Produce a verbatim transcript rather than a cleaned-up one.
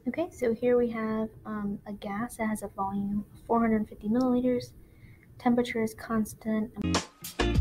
Okay, so here we have um, a gas that has a volume of four hundred fifty milliliters. Temperature is constant.